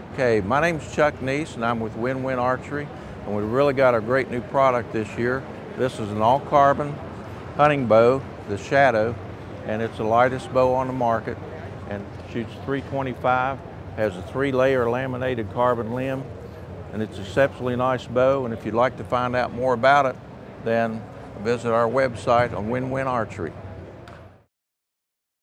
Okay, my name's Chuck Neese and I'm with Win-Win Archery, and we really got a great new product this year. This is an all-carbon hunting bow, the Shadow, and it's the lightest bow on the market and shoots 325, has a 3-layer laminated carbon limb, and it's an exceptionally nice bow. And if you'd like to find out more about it, then visit our website on Win-Win Archery.